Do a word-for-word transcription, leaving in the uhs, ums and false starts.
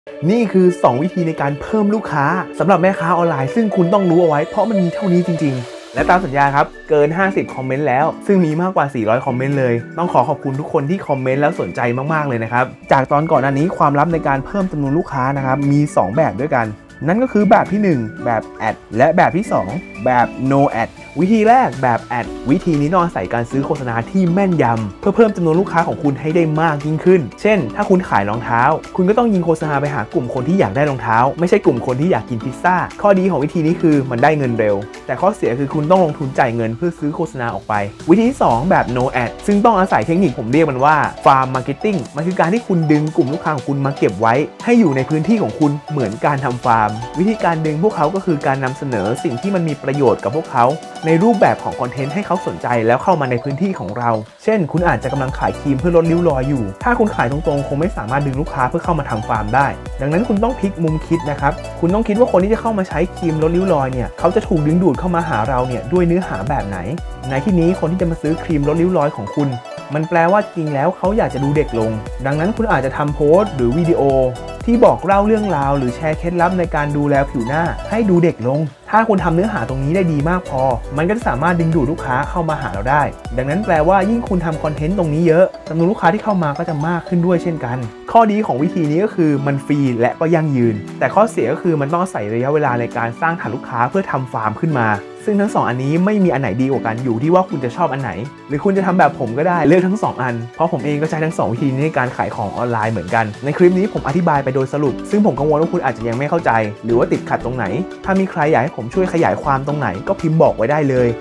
นี่คือสองวิธีในการเพิ่มลูกค้าสำหรับแม่ค้าออนไลน์ซึ่งคุณต้องรู้เอาไว้เพราะมันมีเท่านี้จริงๆและตามสัญญาครับเกินห้าสิบคอมเมนต์แล้วซึ่งมีมากกว่าสี่ร้อยคอมเมนต์เลยต้องขอขอบคุณทุกคนที่คอมเมนต์แล้วสนใจมากๆเลยนะครับจากตอนก่อนหน้านี้ความลับในการเพิ่มจำนวนลูกค้านะครับมีสองแบบด้วยกันนั่นก็คือแบบที่หนึ่งแบบแอดและแบบที่สองแบบ no ad วิธีแรกแบบแอดวิธีนี้ต้องอาศัยการซื้อโฆษณาที่แม่นยำเพื่อเพิ่มจำนวนลูกค้าของคุณให้ได้มากยิ่งขึ้นเช่นถ้าคุณขายรองเท้าคุณก็ต้องยิงโฆษณาไปหากลุ่มคนที่อยากได้รองเท้าไม่ใช่กลุ่มคนที่อยากกินพิซซ่าข้อดีของวิธีนี้คือมันได้เงินเร็วแต่ข้อเสียคือคุณต้องลงทุนจ่ายเงินเพื่อซื้อโฆษณาออกไปวิธีที่สองแบบ no ad ซึ่งต้องอาศัยเทคนิคผมเรียกมันว่า farm marketing มันคือการที่คุณดึงกลุ่มลูกค้าของคุณมาเก็บไว้ให้อยู่ในพื้นที่ของคุณเหมือนการทำฟาร์มวิธีการดึงพวกเขาก็คือการนำเสนอสิ่งที่มันมีประโยชน์กับพวกเขาในรูปแบบของคอนเทนต์ให้เขาสนใจแล้วเข้ามาในพื้นที่ของเราเช่นคุณอาจจะกำลังขายครีมเพื่อลดริ้วรอยอยู่ถ้าคุณขายตรงๆคงไม่สามารถดึงลูกค้าเพื่อเข้ามาทำฟาร์มได้ดังนั้นคุณต้องพลิกมุมคิดนะครับคุณต้องคิดว่าคนที่จะเข้ามาใช้ครีมลดริ้วรอยเนี่ยเขาจะถูกดึงดูดเข้ามาหาเราเนี่ยด้วยเนื้อหาแบบไหนในที่นี้คนที่จะมาซื้อครีมลดริ้วรอยของคุณมันแปลว่าจริงแล้วเขาอยากจะดูเด็กลงดังนั้นคุณอาจจะทำโพสต์หรือวิดีโอที่บอกเล่าเรื่องราวหรือแชร์เคล็ดลับในการดูแลผิวหน้าให้ดูเด็กลงถ้าคุณทำเนื้อหาตรงนี้ได้ดีมากพอมันก็จะสามารถดึงดูดลูกค้าเข้ามาหาเราได้ดังนั้นแปลว่ายิ่งคุณทำคอนเทนต์ตรงนี้เยอะจำนวนลูกค้าที่เข้ามาก็จะมากขึ้นด้วยเช่นกันข้อดีของวิธีนี้ก็คือมันฟรีและก็ยั่งยืนแต่ข้อเสียก็คือมันต้องใส่ระยะเวลาในการสร้างฐานลูกค้าเพื่อทำฟาร์มขึ้นมาซึ่งทั้งสองอันนี้ไม่มีอันไหนดีกว่ากันอยู่ที่ว่าคุณจะชอบอันไหนหรือคุณจะทำแบบผมก็ได้เลือกทั้งสองอันเพราะผมเองก็ใช้ทั้งสองวิธีนี้ในการขายของออนไลน์เหมือนกันในคลิปนี้ผมอธิบายไปโดยสรุปซึ่งผมกังวลว่าคุณอาจจะยังไม่เข้าใจหรือว่าติดขัดตรงไหนถ้ามีใครอยากให้ผมช่วยขยายความตรงไหนก็พิมพ์บอกไว้ได้เลย